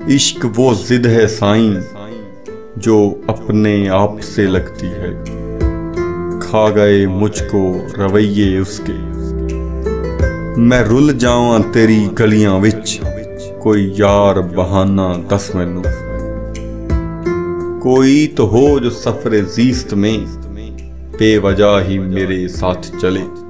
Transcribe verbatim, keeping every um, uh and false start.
इश्क वो जिद है साईं जो अपने आप से लगती है। खा गए मुझको रवैये उसके, मैं रुल जावां तेरी गलियां विच। कोई यार बहाना दस मैनू, कोई तो हो जो सफरे जीस्त में बेवजह ही मेरे साथ चले।